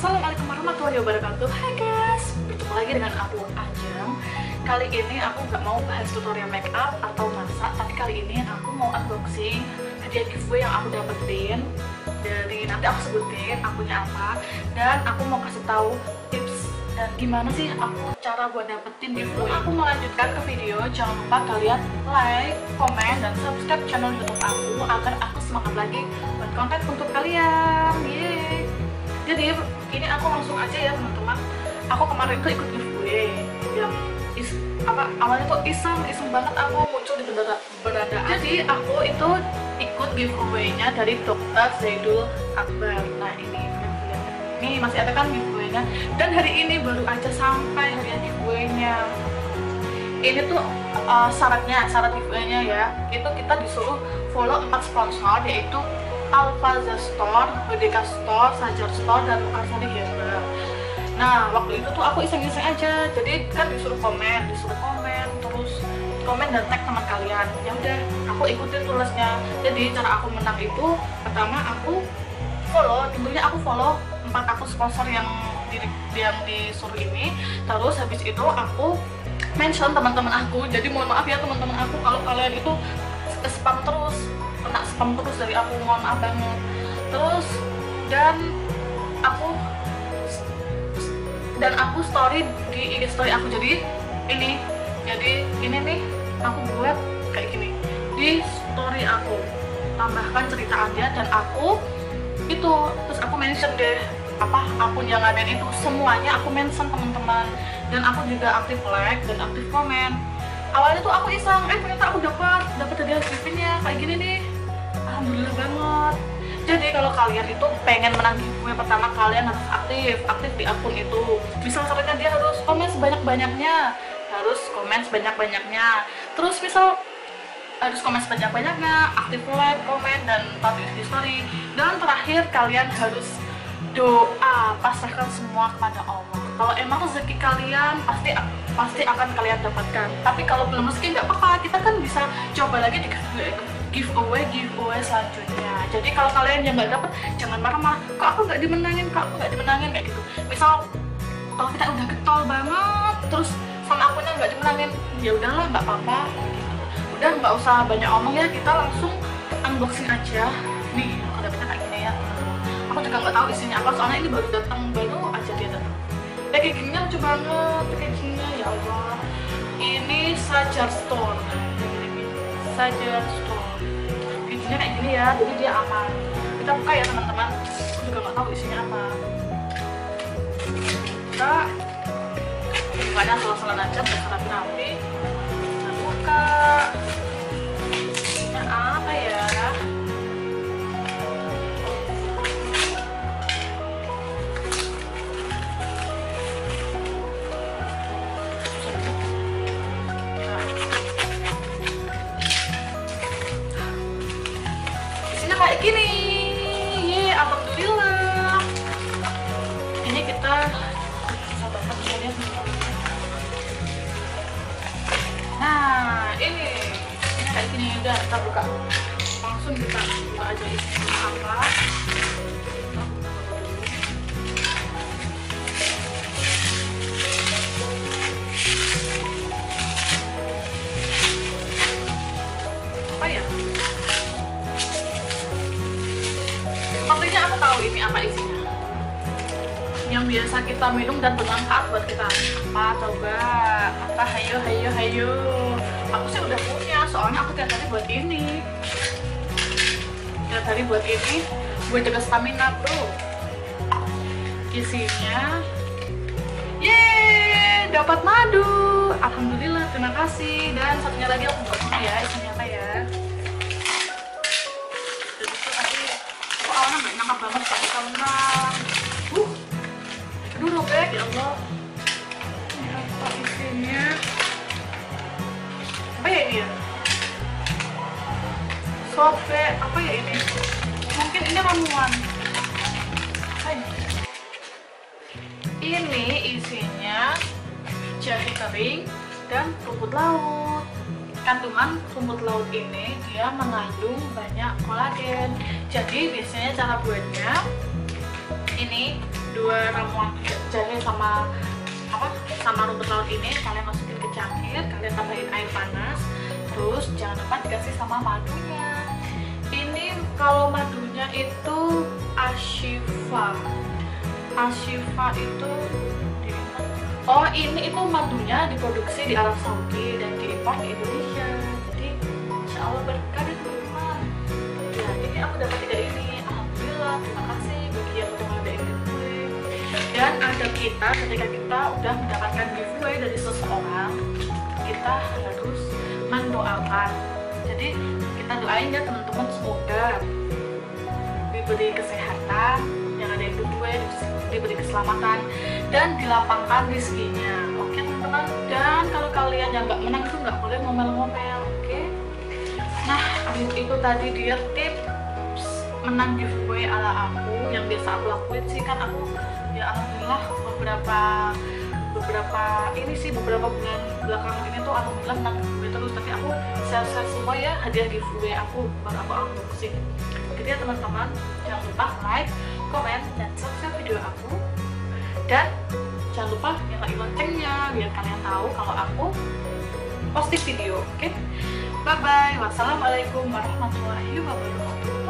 Assalamualaikum warahmatullahi wabarakatuh. Hai guys, bertemu lagi dengan aku Ajeng. Kali ini aku nggak mau bahas tutorial makeup atau masak, tapi kali ini aku mau unboxing hadiah giveaway yang aku dapetin dari, nanti aku sebutin akunnya apa, dan aku mau kasih tahu tips dan gimana sih aku cara buat dapetin giveaway. Aku melanjutkan ke video, jangan lupa kalian like, komen, dan subscribe channel YouTube aku agar aku semangat lagi buat konten untuk kalian. Yeay. Jadi ini aku langsung aja ya teman-teman. Aku kemarin tuh ikut giveaway yang awalnya tuh iseng banget aku muncul di beranda. Jadi aku itu ikut giveaway-nya dari Dr. Zaidul Akbar. Nah ini masih ada kan giveaway-nya, dan hari ini baru aja sampai hadiah giveaway-nya. Ini tuh syarat giveaway-nya ya, itu kita disuruh follow 4 sponsor, yaitu Alfaza Store, BDK Store, Sajar Store, dan Arsani Herbal. Nah waktu itu tuh aku iseng-iseng aja, jadi kan disuruh komen, terus komen dan tag teman kalian. Ya udah, aku ikutin tulisnya. Jadi cara aku menang itu, pertama aku follow, tentunya aku follow 4 akun sponsor yang disuruh ini. Terus habis itu aku mention teman-teman aku. Jadi mohon maaf ya teman-teman aku kalau kalian itu spam terus, kena spam terus dari aku, mohon maaf banget. Terus dan aku story di IG story aku. Jadi ini nih aku buat kayak gini di story aku, tambahkan cerita aja, dan aku itu terus aku mention deh akun yang ada itu semuanya aku mention teman-teman, dan aku juga aktif like dan aktif komen. Awalnya tuh aku iseng, ternyata aku dapat hadiah giveaway-nya kayak gini nih. Alhamdulillah banget. Jadi kalau kalian itu pengen menang giveaway, pertama kalian harus aktif di akun itu. Misal caranya dia harus komen sebanyak-banyaknya, terus misal harus komen sebanyak-banyaknya, aktif like, komen, dan taruh di story. Dan terakhir kalian harus doa, pasrahkan semua kepada Allah. Kalau emang rezeki kalian pasti akan kalian dapatkan. Tapi kalau belum rezeki nggak apa-apa, kita kan bisa coba lagi di giveaway selanjutnya. Jadi kalau kalian yang nggak dapet, jangan marah-marah, kok aku nggak dimenangin kayak gitu. Misal kalau kita udah getol banget terus sama akunnya nggak dimenangin, ya udahlah, nggak apa-apa gitu. Udah, nggak usah banyak omong ya, kita langsung unboxing aja. Nih aku dapetnya kayak gini ya. Aku juga nggak tahu isinya apa, soalnya ini baru aja dia datang. Packagingnya lucu banget, packagingnya ya Allah. Ini Sajar Store. Packagingnya kayak gini ya, jadi dia aman. Kita buka ya teman-teman. Aku juga nggak tahu isinya apa. Kita bukanya sela-sela aja, rapi-rapi. Kita buka. Isinya apa ya? Kayak gini, alhamdulillah. Ini kita bisa banget lihat. Nah ini kayak gini, udah kita buka, langsung kita buka aja isinya apa. Apa ya? Sepertinya aku tahu ini apa isinya. Yang biasa kita minum dan bermanfaat buat kita. Apa coba? Apa? Hayo. Aku sih udah punya, soalnya aku tiap hari buat ini. Buat jaga stamina bro. Isinya, yeay, dapat madu. Alhamdulillah, terima kasih. Dan satunya lagi aku buat ya, isinya apa ya? Awalnya nggak nyangka banget tak bisa menang. Aduh robek ya Allah. Ini apa isinya? Apa ya ini ya? Sobe, apa ya ini? Mungkin ini ramuan. Ini isinya jahe kering dan rumput laut. Kandungan rumput laut ini dia mengandung banyak kolagen. Jadi biasanya cara buatnya ini dua ramuan jahe sama rumput laut ini kalian masukin ke cangkir, kalian tambahin air panas, terus jangan lupa dikasih sama madunya. Ini kalau madunya itu Ashifa itu ini itu madunya diproduksi di Arab Saudi dan diimpor ke Indonesia. Jadi insya Allah berkah deh teman-teman. Ya ini aku dapat 3 ini, alhamdulillah, terima kasih bagi yang udah ngadain giveaway. Dan ada kita ketika kita udah mendapatkan giveaway dari seseorang, kita harus mendoakan. Jadi kita doain ya teman-teman, semoga diberi kesehatan, yang ada yang giveaway diberi keselamatan dan dilapangkan rezekinya. Oke teman-teman. Dan kalau kalian yang nggak menang itu nggak boleh ngomel-ngomel. Oke. Nah itu tadi dia tips menang giveaway ala aku yang biasa aku lakuin sih. Kan aku ya alhamdulillah beberapa bulan belakangan ini tuh alhamdulillah menang giveaway terus. Tapi aku share semua ya hadiah giveaway aku baru aku unboxing. Jadi ya teman-teman, jangan lupa like, komen, dan subscribe video aku. Dan jangan lupa nyalain loncengnya biar kalian tahu kalau aku posting video. Oke? Bye bye. Wassalamualaikum warahmatullahi wabarakatuh.